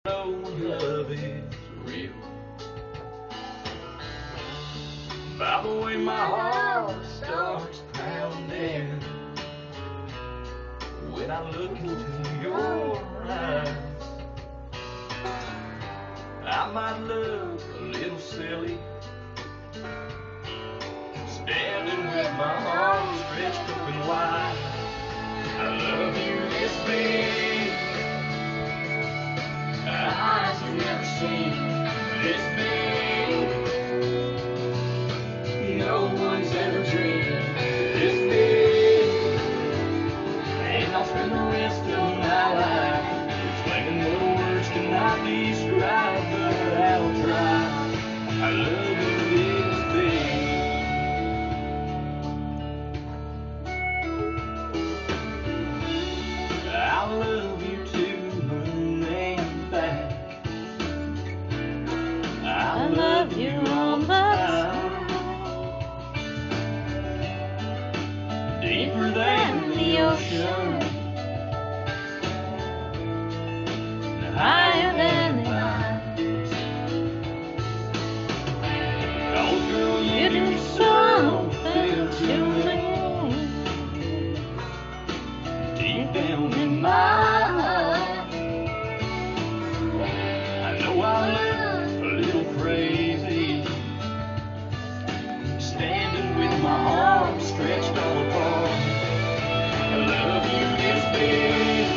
know love is real. By the way my heart starts pounding when I look into your eyes. I might look a little silly, standing with my arms stretched open wide. I love you this big, eyes you've never seen this big, no one's ever dreamed this big, and I'll spend the rest of my life explaining what words cannot describe, but I'll try. I love you this big. I love you to the moon and back. I love you all the time, deeper than the ocean, higher than the heights. Oh girl, you do something to me deep down in my heart. I know I look a little crazy, standing with my arms stretched all apart. I love you this big,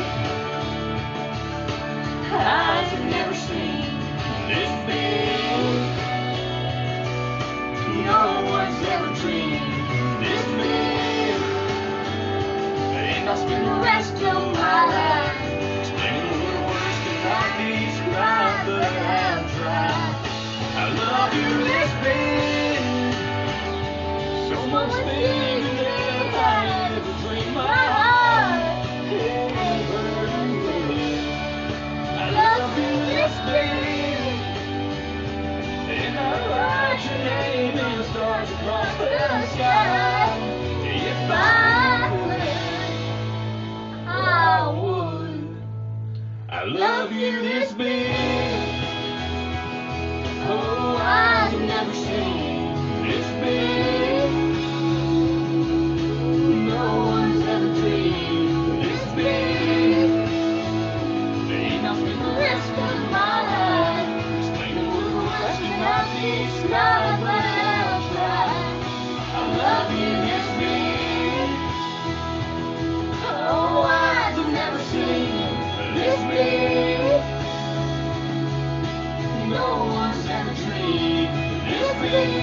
eyes have never seen this big, no one's ever dreamed this big, and I'll spend the rest of my life explaining what words cannot describe, but I'll try. I love you this big, so much bigger than I ever dreamed my heart ever knew. I love you this big, and I write your name in the stars across the sky. If I would, I love you this big. Oh, eyes have never seen this big, no one's ever dreamed this big, and I'll spend the rest of my life explaining what words cannot describe, but I'll try. I love you this big. Oh, eyes have never seen this big, no one's ever dreamed this big.